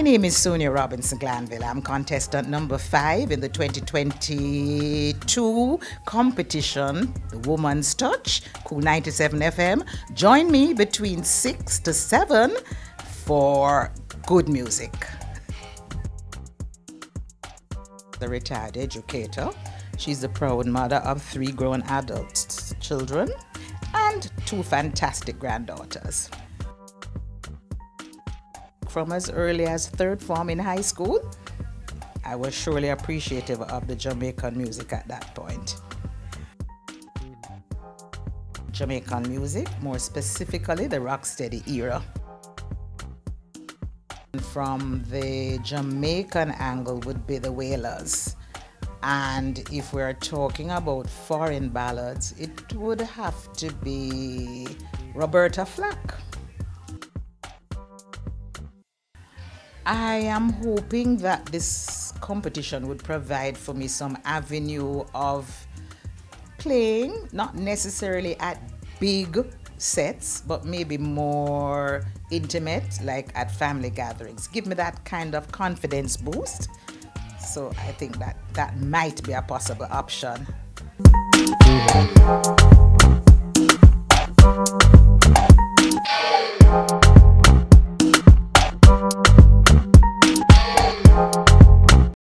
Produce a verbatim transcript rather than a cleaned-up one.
name is Sonia Robinson Glanville. I'm contestant number five in the twenty twenty-two competition, The Woman's Touch, Cool ninety-seven F M. Join me between six to seven for good music. The retired educator. She's the proud mother of three grown adult children and two fantastic granddaughters. From as early as third form in high school, I was surely appreciative of the Jamaican music at that point. Jamaican music, more specifically the rocksteady era. From the Jamaican angle would be the Wailers. And if we're talking about foreign ballads, it would have to be Roberta Flack. I am hoping that this competition would provide for me some avenue of playing, not necessarily at big sets, but maybe more intimate, like at family gatherings. Give me that kind of confidence boost. So I think that that might be a possible option.